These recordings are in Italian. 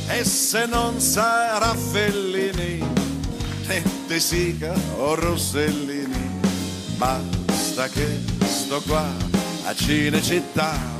E se non sarà Fellini, né De Sica o Rossellini, basta che sto qua a Cinecittà.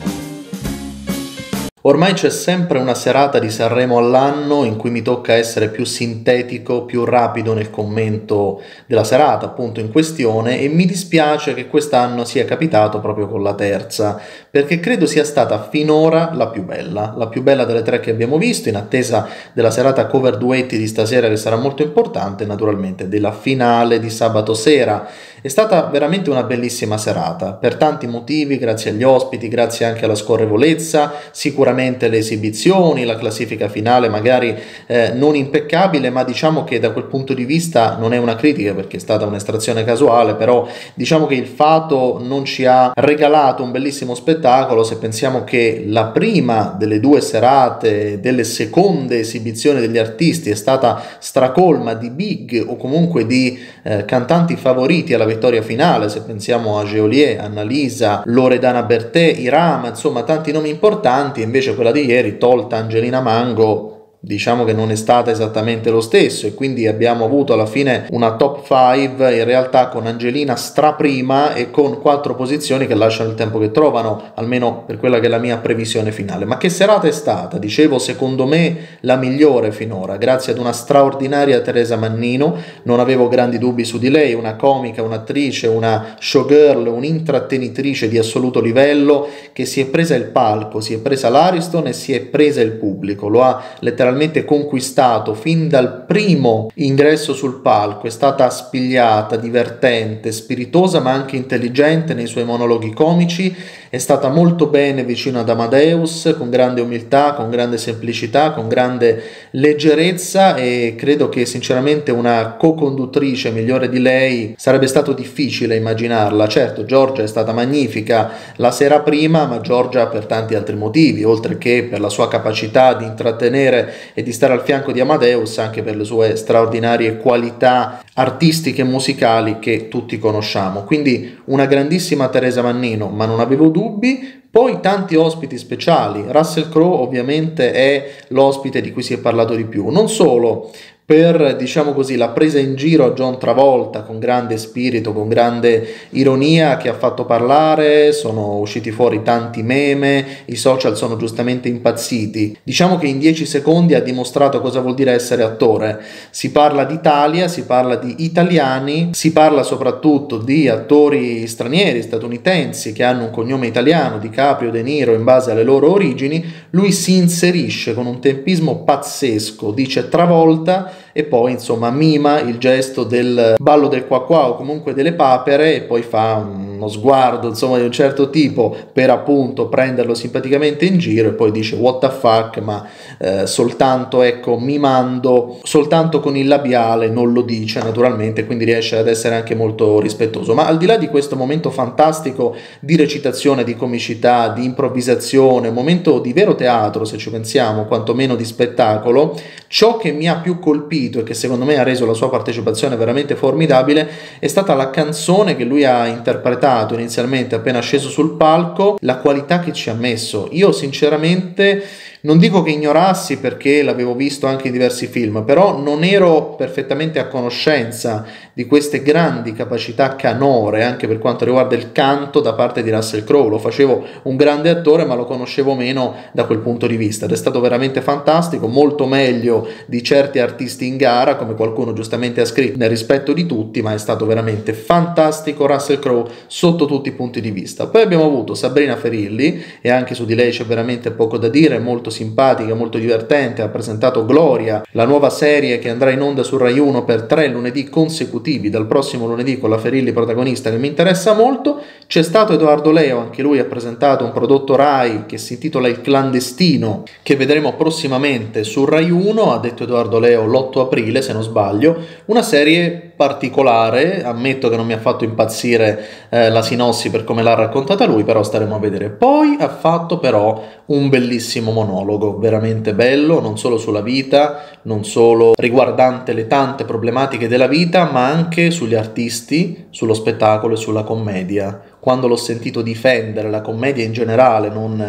Ormai c'è sempre una serata di Sanremo all'anno in cui mi tocca essere più sintetico, più rapido nel commento della serata, appunto in questione, e mi dispiace che quest'anno sia capitato proprio con la terza, perché credo sia stata finora la più bella delle tre che abbiamo visto, in attesa della serata cover duetti di stasera che sarà molto importante, e naturalmente della finale di sabato sera. È stata veramente una bellissima serata, per tanti motivi, grazie agli ospiti, grazie anche alla scorrevolezza, sicuramente le esibizioni, la classifica finale magari non impeccabile, ma diciamo che da quel punto di vista non è una critica perché è stata un'estrazione casuale, però diciamo che il fato non ci ha regalato un bellissimo spettacolo se pensiamo che la prima delle due serate, delle seconde esibizioni degli artisti è stata stracolma di big o comunque di cantanti favoriti alla vittoria finale, se pensiamo a Geolier, Annalisa, Loredana Bertè, Irama, insomma tanti nomi importanti. Invece quella di ieri, tolta Angelina Mango, diciamo che non è stata esattamente lo stesso, e quindi abbiamo avuto alla fine una top 5 in realtà con Angelina straprima e con 4 posizioni che lasciano il tempo che trovano, almeno per quella che è la mia previsione finale. Ma che serata è stata? Dicevo, secondo me la migliore finora, grazie ad una straordinaria Teresa Mannino. Non avevo grandi dubbi su di lei, una comica, un'attrice, una showgirl, un'intrattenitrice di assoluto livello, che si è presa il palco, si è presa l'Ariston e si è presa il pubblico, lo ha letteralmente conquistato fin dal primo ingresso sul palco. È stata spigliata, divertente, spiritosa ma anche intelligente nei suoi monologhi comici, è stata molto bene vicino ad Amadeus, con grande umiltà, con grande semplicità, con grande leggerezza, e credo che sinceramente una co-conduttrice migliore di lei sarebbe stato difficile immaginarla. Certo, Giorgia è stata magnifica la sera prima, ma Giorgia per tanti altri motivi, oltre che per la sua capacità di intrattenere e di stare al fianco di Amadeus, anche per le sue straordinarie qualità artistiche e musicali che tutti conosciamo. Quindi una grandissima Teresa Mannino, ma non avevo dubbi. Poi tanti ospiti speciali. Russell Crowe ovviamente è l'ospite di cui si è parlato di più, non solo per, diciamo così, la presa in giro a John Travolta con grande spirito, con grande ironia, che ha fatto parlare, sono usciti fuori tanti meme, i social sono giustamente impazziti. Diciamo che in 10 secondi ha dimostrato cosa vuol dire essere attore. Si parla d'Italia, si parla di italiani, si parla soprattutto di attori stranieri, statunitensi, che hanno un cognome italiano, DiCaprio, De Niro, in base alle loro origini. Lui si inserisce con un tempismo pazzesco, dice Travolta e poi insomma mima il gesto del ballo del qua qua o comunque delle papere, e poi fa uno sguardo insomma di un certo tipo per appunto prenderlo simpaticamente in giro, e poi dice what the fuck, ma soltanto, ecco, mimando, soltanto con il labiale, non lo dice naturalmente, quindi riesce ad essere anche molto rispettoso. Ma al di là di questo momento fantastico di recitazione, di comicità, di improvvisazione, un momento di vero teatro se ci pensiamo, quantomeno di spettacolo, ciò che mi ha più colpito e che secondo me ha reso la sua partecipazione veramente formidabile è stata la canzone che lui ha interpretato inizialmente appena sceso sul palco, la qualità che ci ha messo. Io sinceramente non dico che ignorassi perché l'avevo visto anche in diversi film, però non ero perfettamente a conoscenza di queste grandi capacità canore anche per quanto riguarda il canto da parte di Russell Crowe. Lo facevo un grande attore, ma lo conoscevo meno da quel punto di vista, ed è stato veramente fantastico, molto meglio di certi artisti in gara, come qualcuno giustamente ha scritto, nel rispetto di tutti, ma è stato veramente fantastico Russell Crowe sotto tutti i punti di vista. Poi abbiamo avuto Sabrina Ferilli, e anche su di lei c'è veramente poco da dire, molto simpatica, molto divertente. Ha presentato Gloria, la nuova serie che andrà in onda su Rai 1 per 3 lunedì consecutivi dal prossimo lunedì, con la Ferilli protagonista, che mi interessa molto. C'è stato Edoardo Leo, anche lui ha presentato un prodotto Rai che si intitola Il Clandestino, che vedremo prossimamente su Rai 1, ha detto Edoardo Leo l'8 aprile se non sbaglio, una serie particolare, ammetto che non mi ha fatto impazzire la sinossi per come l'ha raccontata lui, però staremo a vedere. Poi ha fatto però un bellissimo monologo, veramente bello, non solo sulla vita, non solo riguardante le tante problematiche della vita, ma anche sugli artisti, sullo spettacolo e sulla commedia. Quando l'ho sentito difendere la commedia in generale, non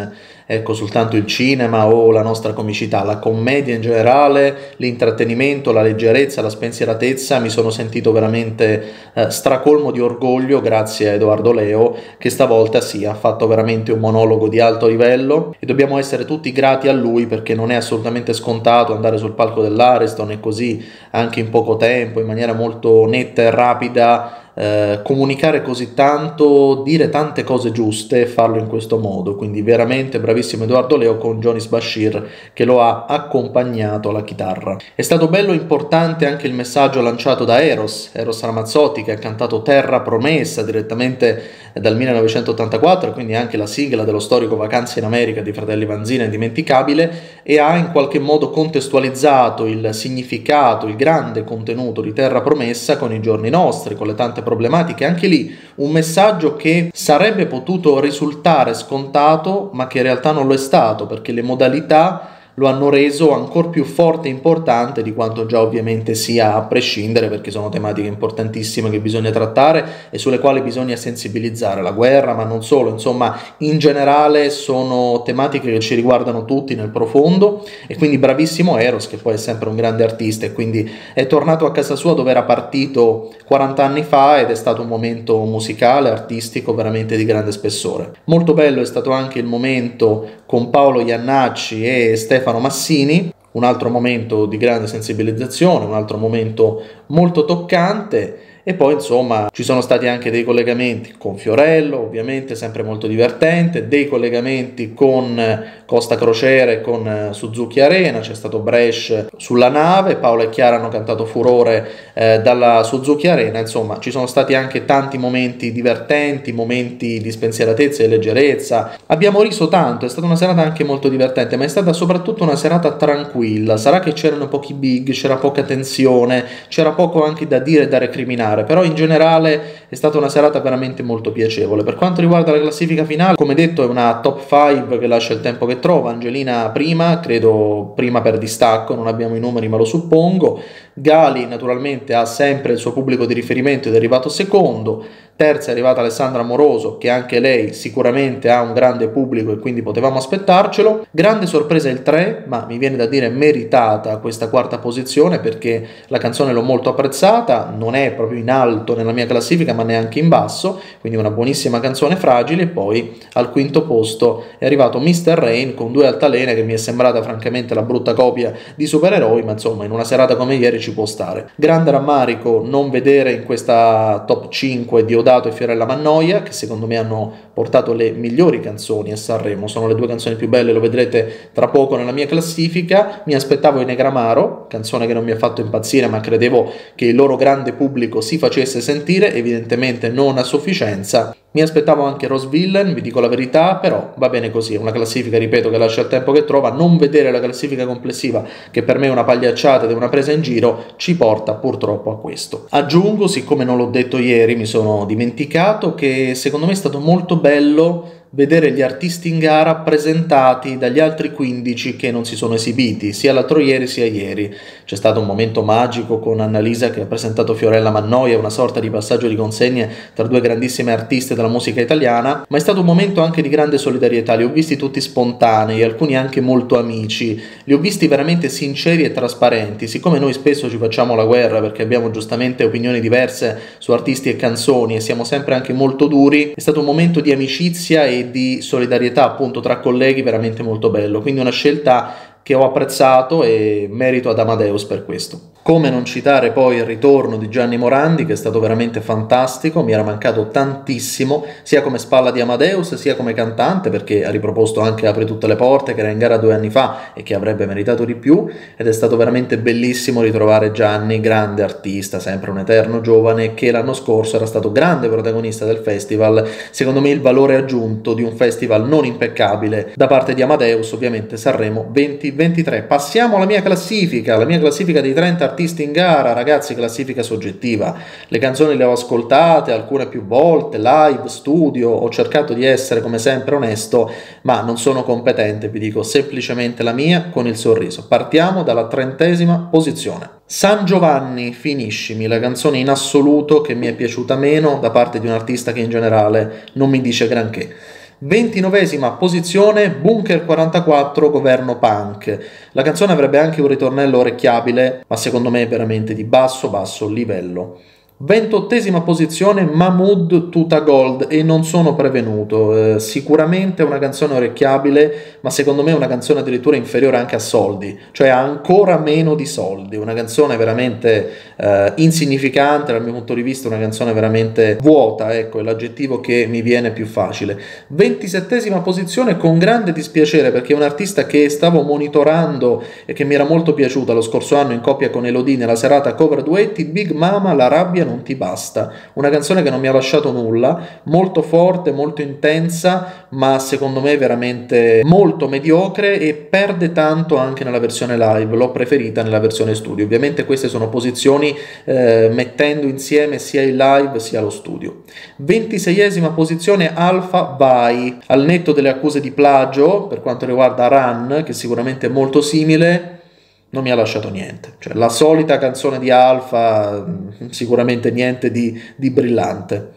ecco, soltanto il cinema o la nostra comicità, la commedia in generale, l'intrattenimento, la leggerezza, la spensieratezza. Mi sono sentito veramente stracolmo di orgoglio grazie a Edoardo Leo, che stavolta sì, ha fatto veramente un monologo di alto livello e dobbiamo essere tutti grati a lui, perché non è assolutamente scontato andare sul palco dell'Ariston e così anche in poco tempo, in maniera molto netta e rapida, comunicare così tanto, dire tante cose giuste e farlo in questo modo. Quindi veramente bravissimo Edoardo Leo con Jonis Bashir che lo ha accompagnato alla chitarra. È stato bello e importante anche il messaggio lanciato da Eros Ramazzotti, che ha cantato Terra Promessa direttamente dal 1984, quindi anche la sigla dello storico Vacanze in America di Fratelli Vanzina, indimenticabile, e ha in qualche modo contestualizzato il significato, il grande contenuto di Terra Promessa con i giorni nostri, con le tante problematiche. Anche lì un messaggio che sarebbe potuto risultare scontato, ma che in realtà non lo è stato, perché le modalità lo hanno reso ancora più forte e importante di quanto già ovviamente sia, a prescindere, perché sono tematiche importantissime che bisogna trattare e sulle quali bisogna sensibilizzare. La guerra, ma non solo, insomma, in generale sono tematiche che ci riguardano tutti nel profondo, e quindi bravissimo Eros, che poi è sempre un grande artista e quindi è tornato a casa sua dove era partito 40 anni fa, ed è stato un momento musicale, artistico veramente di grande spessore. Molto bello è stato anche il momento con Paolo Iannacci e Stefano Massini, un altro momento di grande sensibilizzazione, un altro momento molto toccante. E poi insomma ci sono stati anche dei collegamenti con Fiorello, ovviamente sempre molto divertente, dei collegamenti con Costa Crociere e con Suzuki Arena, c'è stato Brescia sulla nave, Paola e Chiara hanno cantato Furore dalla Suzuki Arena. Insomma ci sono stati anche tanti momenti divertenti, momenti di spensieratezza e leggerezza, abbiamo riso tanto, è stata una serata anche molto divertente, ma è stata soprattutto una serata tranquilla. Sarà che c'erano pochi big, c'era poca tensione, c'era poco anche da dire e da recriminare, però in generale è stata una serata veramente molto piacevole. Per quanto riguarda la classifica finale, come detto, è una top 5 che lascia il tempo che trova. Angelina prima, credo prima per distacco, non abbiamo i numeri ma lo suppongo. Gali naturalmente ha sempre il suo pubblico di riferimento ed è arrivato secondo. Terza è arrivata Alessandra Moroso, che anche lei sicuramente ha un grande pubblico e quindi potevamo aspettarcelo. Grande sorpresa il 3, ma mi viene da dire meritata questa quarta posizione, perché la canzone l'ho molto apprezzata, non è proprio in alto nella mia classifica ma neanche in basso, quindi una buonissima canzone, Fragile. E poi al quinto posto è arrivato Mr. Rain con Due Altalene, che mi è sembrata francamente la brutta copia di Supereroi, ma insomma in una serata come ieri ci può stare. Grande rammarico non vedere in questa top 5 Diodato e Fiorella Mannoia, che secondo me hanno portato le migliori canzoni a Sanremo, sono le due canzoni più belle, lo vedrete tra poco nella mia classifica. Mi aspettavo i Negramaro, canzone che non mi ha fatto impazzire, ma credevo che il loro grande pubblico si facesse sentire, evidentemente non a sufficienza. Mi aspettavo anche Rose Villain, vi dico la verità, però va bene così, è una classifica, ripeto, che lascia il tempo che trova. Non vedere la classifica complessiva, che per me è una pagliacciata ed è una presa in giro, ci porta purtroppo a questo. Aggiungo, siccome non l'ho detto ieri, mi sono dimenticato, che secondo me è stato molto bello vedere gli artisti in gara presentati dagli altri 15 che non si sono esibiti, sia l'altro ieri sia ieri. C'è stato un momento magico con Annalisa che ha presentato Fiorella Mannoia, una sorta di passaggio di consegne tra due grandissime artiste della musica italiana, ma è stato un momento anche di grande solidarietà. Li ho visti tutti spontanei, alcuni anche molto amici, li ho visti veramente sinceri e trasparenti. Siccome noi spesso ci facciamo la guerra perché abbiamo giustamente opinioni diverse su artisti e canzoni e siamo sempre anche molto duri, è stato un momento di amicizia e di solidarietà appunto tra colleghi veramente molto bello, quindi una scelta che ho apprezzato e merito ad Amadeus per questo. Come non citare poi il ritorno di Gianni Morandi, che è stato veramente fantastico, mi era mancato tantissimo, sia come spalla di Amadeus sia come cantante, perché ha riproposto anche Apri tutte le porte, che era in gara 2 anni fa e che avrebbe meritato di più, ed è stato veramente bellissimo ritrovare Gianni, grande artista, sempre un eterno giovane, che l'anno scorso era stato grande protagonista del festival. Secondo me il valore aggiunto di un festival non impeccabile da parte di Amadeus, ovviamente Sanremo 2023. Passiamo alla mia classifica dei 30 artisti in gara. Ragazzi, classifica soggettiva, le canzoni le ho ascoltate alcune più volte, live, studio, ho cercato di essere come sempre onesto, ma non sono competente, vi dico semplicemente la mia con il sorriso. Partiamo dalla 30ª posizione. San Giovanni, Finiscimi, la canzone in assoluto che mi è piaciuta meno da parte di un artista che in generale non mi dice granché. 29esima posizione, Bunker 44, Governo Punk. La canzone avrebbe anche un ritornello orecchiabile, ma secondo me è veramente di basso livello. 28esima posizione, Mahmood Tuta Gold, e non sono prevenuto, sicuramente una canzone orecchiabile, ma secondo me è una canzone addirittura inferiore anche a Soldi, cioè ancora meno di Soldi, una canzone veramente insignificante dal mio punto di vista, una canzone veramente vuota, ecco, è l'aggettivo che mi viene più facile. 27esima posizione, con grande dispiacere, perché è un artista che stavo monitorando e che mi era molto piaciuta lo scorso anno in coppia con Elodie nella serata cover duetti, Big Mama, La rabbia non ti basta, una canzone che non mi ha lasciato nulla, molto forte, molto intensa, ma secondo me veramente molto mediocre, e perde tanto anche nella versione live, l'ho preferita nella versione studio. Ovviamente queste sono posizioni mettendo insieme sia il live sia lo studio. 26esima posizione, Alpha Vai, al netto delle accuse di plagio per quanto riguarda Run, che sicuramente è molto simile, non mi ha lasciato niente, cioè la solita canzone di Alpha, sicuramente niente di brillante.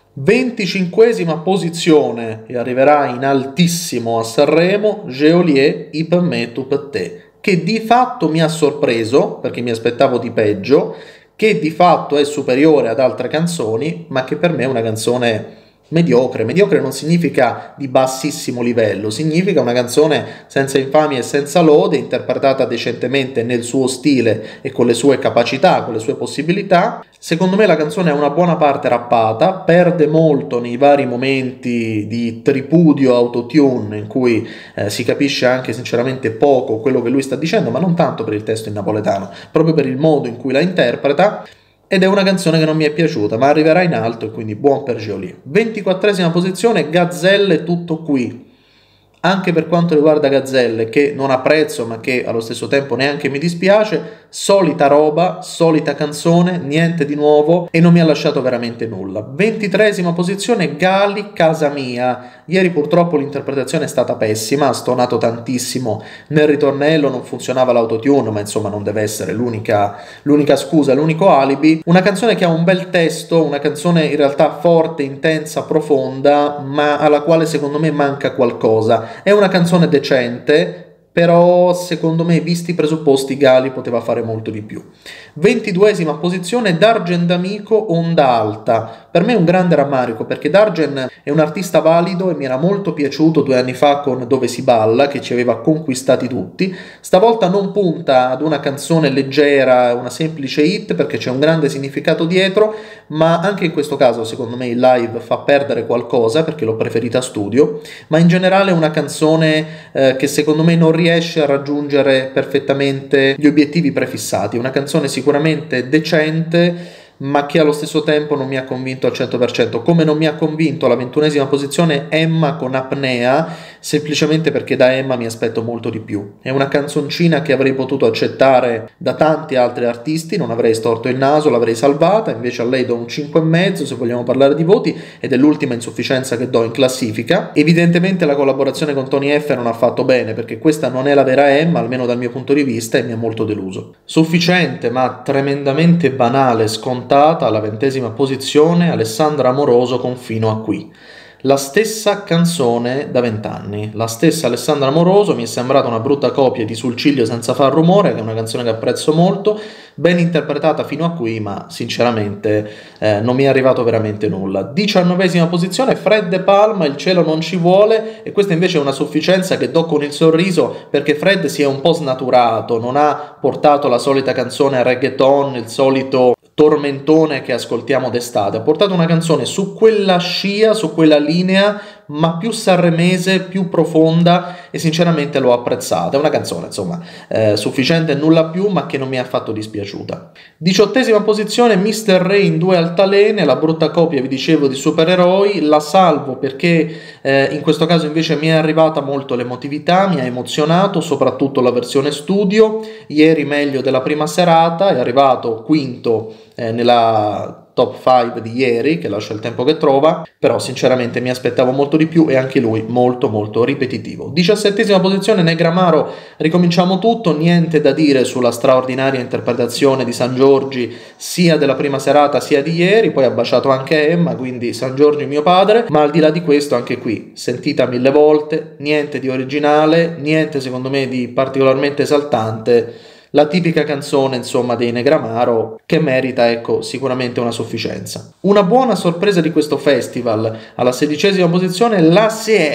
25esima posizione, e arriverà in altissimo a Sanremo, Geolier, I per me, tu per te, che di fatto mi ha sorpreso, perché mi aspettavo di peggio, che di fatto è superiore ad altre canzoni, ma che per me è una canzone mediocre. Mediocre non significa di bassissimo livello, significa una canzone senza infamia e senza lode, interpretata decentemente nel suo stile e con le sue capacità, con le sue possibilità. Secondo me la canzone ha una buona parte rappata, perde molto nei vari momenti di tripudio autotune in cui si capisce anche sinceramente poco quello che lui sta dicendo, ma non tanto per il testo in napoletano, proprio per il modo in cui la interpreta. Ed è una canzone che non mi è piaciuta, ma arriverà in alto e quindi buon per Geolier. 24esima posizione, Gazzelle, tutto qui. Anche per quanto riguarda Gazzelle, che non apprezzo ma che allo stesso tempo neanche mi dispiace, solita roba, solita canzone, niente di nuovo e non mi ha lasciato veramente nulla. 23esima posizione, Gali, Casa Mia. Ieri purtroppo l'interpretazione è stata pessima, ha stonato tantissimo nel ritornello, non funzionava l'autotune, ma insomma non deve essere l'unica scusa, l'unico alibi. Una canzone che ha un bel testo, una canzone in realtà forte, intensa, profonda, ma alla quale secondo me manca qualcosa. È una canzone decente, però secondo me, visti i presupposti, Gali poteva fare molto di più. 22esima posizione, Dargen D'Amico, Onda Alta. Per me è un grande rammarico, perché Dargen è un artista valido e mi era molto piaciuto 2 anni fa con Dove si balla, che ci aveva conquistati tutti. Stavolta non punta ad una canzone leggera, una semplice hit, perché c'è un grande significato dietro, ma anche in questo caso secondo me il live fa perdere qualcosa, perché l'ho preferita a studio, ma in generale è una canzone che secondo me non riesce a raggiungere perfettamente gli obiettivi prefissati. Una canzone sicuramente decente, ma che allo stesso tempo non mi ha convinto al 100%, come non mi ha convinto alla 21esima posizione Emma con Apnea, semplicemente perché da Emma mi aspetto molto di più. È una canzoncina che avrei potuto accettare da tanti altri artisti, non avrei storto il naso, l'avrei salvata, invece a lei do un 5,5 se vogliamo parlare di voti, ed è l'ultima insufficienza che do in classifica. Evidentemente la collaborazione con Tony F non ha fatto bene, perché questa non è la vera Emma, almeno dal mio punto di vista, e mi ha molto deluso. Sufficiente ma tremendamente banale, scontato, alla 20esima posizione, Alessandra Amoroso con Fino a qui. La stessa canzone da 20 anni, la stessa Alessandra Amoroso. Mi è sembrata una brutta copia di Sul ciglio senza far rumore, che è una canzone che apprezzo molto, ben interpretata fino a qui, ma sinceramente non mi è arrivato veramente nulla. 19esima posizione, Fred De Palma, Il cielo non ci vuole, e questa invece è una sufficienza che do con il sorriso, perché Fred si è un po' snaturato, non ha portato la solita canzone reggaeton, il solito tormentone che ascoltiamo d'estate, ha portato una canzone su quella scia, su quella linea, ma più sanremese, più profonda, e sinceramente l'ho apprezzata. È una canzone insomma sufficiente e nulla più, ma che non mi ha affatto dispiaciuta. 18esima posizione, Mr. Rain, Due altalene, la brutta copia vi dicevo di Supereroi. La salvo perché in questo caso invece mi è arrivata molto l'emotività, mi ha emozionato soprattutto la versione studio. Ieri meglio della prima serata, è arrivato quinto nella top 5 di ieri, che lascia il tempo che trova, però sinceramente mi aspettavo molto di più e anche lui molto molto ripetitivo. 17ª posizione, Negramaro, ricominciamo tutto, niente da dire sulla straordinaria interpretazione di San Giorgi sia della prima serata sia di ieri, poi ha baciato anche Emma, quindi San Giorgi mio padre, ma al di là di questo anche qui, sentita 1000 volte, niente di originale, niente secondo me di particolarmente esaltante, la tipica canzone insomma dei Negramaro che merita ecco sicuramente una sufficienza. Una buona sorpresa di questo festival, alla 16ª posizione la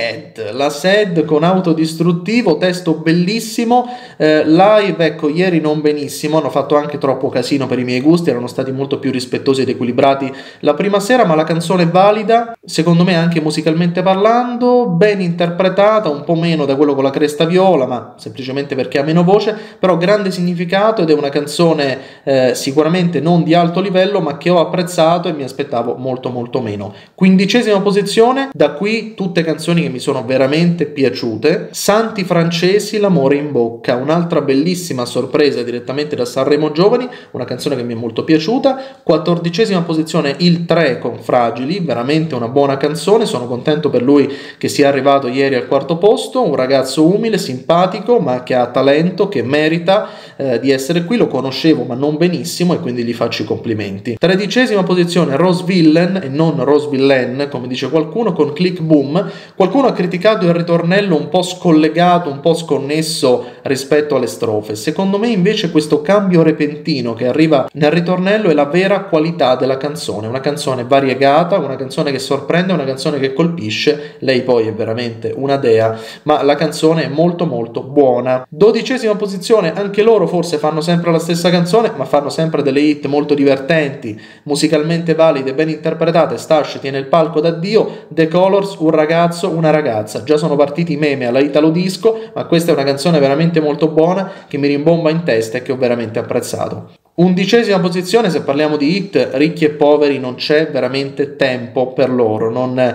SED con Autodistruttivo, testo bellissimo, live ecco ieri non benissimo, hanno fatto anche troppo casino per i miei gusti, erano stati molto più rispettosi ed equilibrati la prima sera, ma la canzone è valida, secondo me anche musicalmente parlando, ben interpretata, un po' meno da quello con la cresta viola, ma semplicemente perché ha meno voce, però grande significato ed è una canzone sicuramente non di alto livello ma che ho apprezzato e mi aspettavo molto molto meno. 15ª posizione, da qui tutte canzoni che mi sono veramente piaciute. Santi Francesi, L'amore in bocca, un'altra bellissima sorpresa direttamente da Sanremo Giovani, una canzone che mi è molto piaciuta. 14ª posizione Il 3 con Fragili, veramente una buona canzone, sono contento per lui che sia arrivato ieri al quarto posto, un ragazzo umile, simpatico ma che ha talento, che merita di essere qui, lo conoscevo ma non benissimo e quindi gli faccio i complimenti. 13ª posizione Rose Villain e non Rose Villain come dice qualcuno con Click Boom. Qualcuno ha criticato il ritornello un po' scollegato, un po' sconnesso rispetto alle strofe, secondo me invece questo cambio repentino che arriva nel ritornello è la vera qualità della canzone, una canzone variegata, una canzone che sorprende, una canzone che colpisce, lei poi è veramente una dea, ma la canzone è molto molto buona. 12ª posizione, anche loro forse fanno sempre la stessa canzone ma fanno sempre delle hit molto divertenti, musicalmente valide, ben interpretate. Stash tiene il palco da Dio, The Colors, Un ragazzo, una ragazza, già sono partiti i meme alla Italo Disco, ma questa è una canzone veramente molto buona che mi rimbomba in testa e che ho veramente apprezzato. 11ª posizione, se parliamo di hit, Ricchi e poveri, non c'è veramente tempo per loro,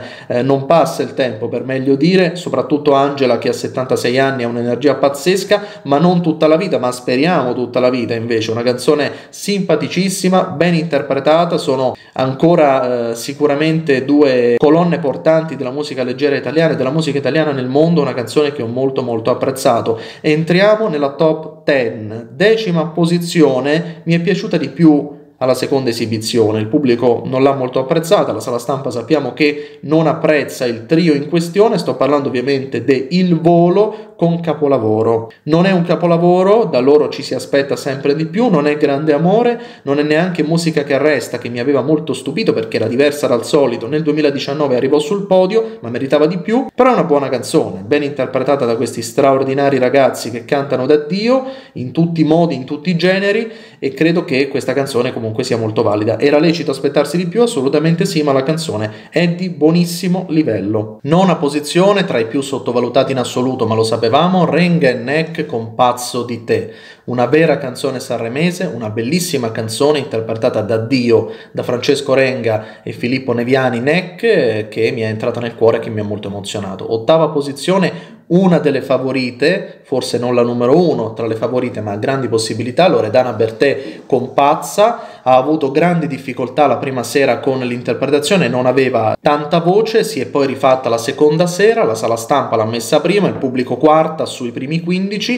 non passa il tempo per meglio dire, soprattutto Angela che a 76 anni ha un'energia pazzesca, ma non tutta la vita, ma speriamo tutta la vita invece, una canzone simpaticissima, ben interpretata, sono ancora sicuramente due colonne portanti della musica leggera italiana e della musica italiana nel mondo, una canzone che ho molto molto apprezzato. Entriamo nella top 10, 10ª posizione, mi è piaciuta di più alla seconda esibizione, il pubblico non l'ha molto apprezzata, la sala stampa sappiamo che non apprezza il trio in questione, sto parlando ovviamente de Il Volo con Capolavoro. Non è un capolavoro, da loro ci si aspetta sempre di più, non è grande amore, non è neanche Musica che resta, che mi aveva molto stupito perché era diversa dal solito, nel 2019 arrivò sul podio ma meritava di più, però è una buona canzone, ben interpretata da questi straordinari ragazzi che cantano da Dio in tutti i modi, in tutti i generi, e credo che questa canzone comunque sia molto valida. Era lecito aspettarsi di più? Assolutamente sì, ma la canzone è di buonissimo livello. Nona posizione, tra i più sottovalutati in assoluto, ma lo sapevamo, Renga e Neck con Pazzo di te, una vera canzone sanremese, una bellissima canzone interpretata da Dio, da Francesco Renga e Filippo Neviani Neck, che mi è entrata nel cuore e che mi ha molto emozionato. Ottava posizione, una delle favorite, forse non la numero uno tra le favorite, ma ha grandi possibilità, Loredana Bertè con Pazza. Ha avuto grandi difficoltà la prima sera con l'interpretazione, non aveva tanta voce, si è poi rifatta la seconda sera, la sala stampa l'ha messa prima, il pubblico quarta sui primi 15,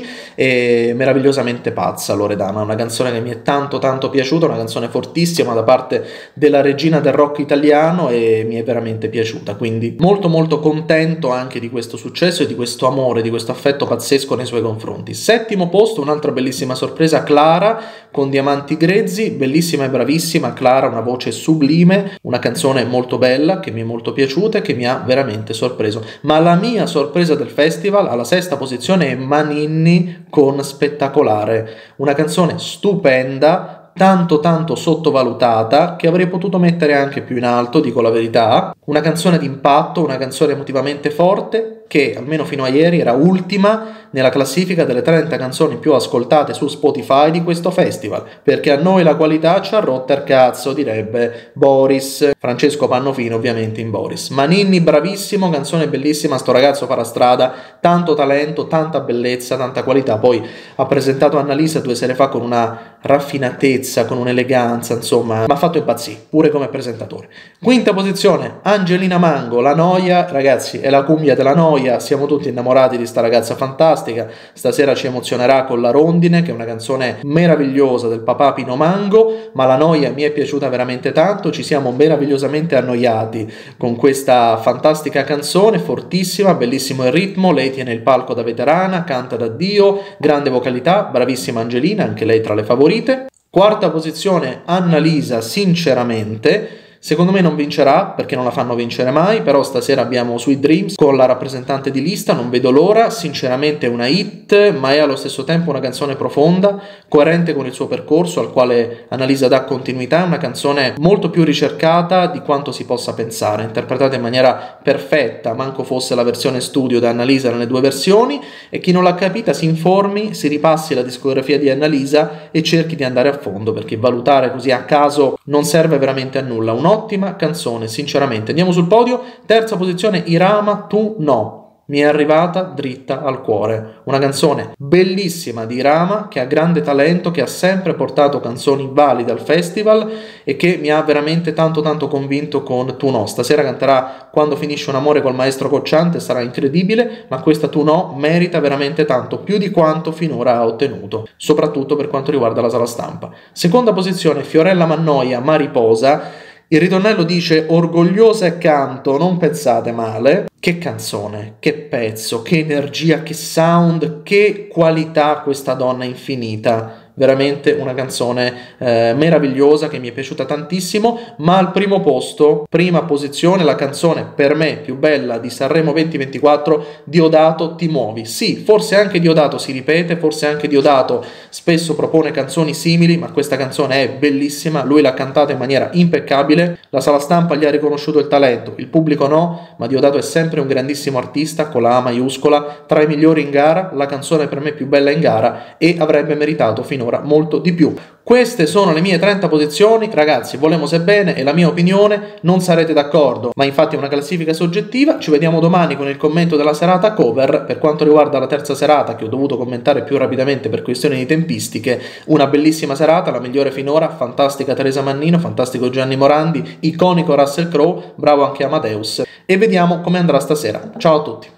e meravigliosamente pazza Loredana, una canzone che mi è tanto tanto piaciuta, una canzone fortissima da parte della regina del rock italiano e mi è veramente piaciuta, quindi molto molto contento anche di questo successo e di questo amore, di questo affetto pazzesco nei suoi confronti. Settimo posto, un'altra bellissima sorpresa, Clara con Diamanti Grezzi, bellissima e bravissima Clara, una voce sublime, una canzone molto bella che mi è molto piaciuta e che mi ha veramente sorpreso. Ma la mia sorpresa del festival alla sesta posizione è Maninni con Spettacolare, una canzone stupenda, tanto tanto sottovalutata, che avrei potuto mettere anche più in alto, dico la verità, una canzone d'impatto, una canzone emotivamente forte che almeno fino a ieri era ultima nella classifica delle 30 canzoni più ascoltate su Spotify di questo festival, perché a noi la qualità ci ha rotta il cazzo, direbbe Boris, Francesco Pannofino ovviamente in Boris. Maninni bravissimo, canzone bellissima, sto ragazzo farà strada, tanto talento, tanta bellezza, tanta qualità. Poi ha presentato Annalisa 2 sere fa con una raffinatezza, con un'eleganza, insomma, mi ha fatto impazzire, pure come presentatore. Quinta posizione, Angelina Mango, La Noia, ragazzi, è la cumbia della noia, siamo tutti innamorati di sta ragazza fantastica, stasera ci emozionerà con La Rondine, che è una canzone meravigliosa del papà Pino Mango, ma La Noia mi è piaciuta veramente tanto, ci siamo meravigliosamente annoiati con questa fantastica canzone, fortissima, bellissimo il ritmo, lei tiene il palco da veterana, canta da Dio, grande vocalità, bravissima Angelina, anche lei tra le favorite. Quarta posizione, Annalisa, Sinceramente. Secondo me non vincerà perché non la fanno vincere mai, però stasera abbiamo Sweet Dreams con la rappresentante di lista, non vedo l'ora, sinceramente è una hit, ma è allo stesso tempo una canzone profonda, coerente con il suo percorso al quale Annalisa dà continuità, è una canzone molto più ricercata di quanto si possa pensare, interpretata in maniera perfetta, manco fosse la versione studio da Annalisa nelle due versioni, e chi non l'ha capita si informi, si ripassi la discografia di Annalisa e cerchi di andare a fondo, perché valutare così a caso non serve veramente a nulla. Un'ottima canzone, sinceramente. Andiamo sul podio. Terza posizione, Irama, Tu No. Mi è arrivata dritta al cuore. Una canzone bellissima di Irama, che ha grande talento, che ha sempre portato canzoni valide al festival e che mi ha veramente tanto convinto con Tu No. Stasera canterà Quando finisce un amore col maestro Cocciante, sarà incredibile, ma questa Tu No merita veramente tanto, più di quanto finora ha ottenuto, soprattutto per quanto riguarda la sala stampa. Seconda posizione, Fiorella Mannoia, Mariposa. Il ritornello dice: orgogliosa e canto, non pensate male. Che canzone, che pezzo, che energia, che sound, che qualità, questa donna infinita. Veramente una canzone meravigliosa che mi è piaciuta tantissimo, ma al primo posto, prima posizione, la canzone per me più bella di Sanremo 2024, Diodato, Ti muovi. Sì, forse anche Diodato si ripete, forse anche Diodato spesso propone canzoni simili, ma questa canzone è bellissima, lui l'ha cantata in maniera impeccabile, la sala stampa gli ha riconosciuto il talento, il pubblico no, ma Diodato è sempre un grandissimo artista con la A maiuscola, tra i migliori in gara, la canzone per me più bella in gara e avrebbe meritato finora molto di più. Queste sono le mie 30 posizioni, ragazzi, volemo se bene, è la mia opinione, non sarete d'accordo, ma infatti è una classifica soggettiva. Ci vediamo domani con il commento della serata cover. Per quanto riguarda la terza serata, che ho dovuto commentare più rapidamente per questioni di tempistiche, una bellissima serata, la migliore finora, fantastica Teresa Mannino, fantastico Gianni Morandi, iconico Russell Crowe, bravo anche Amadeus, e vediamo come andrà stasera. Ciao a tutti.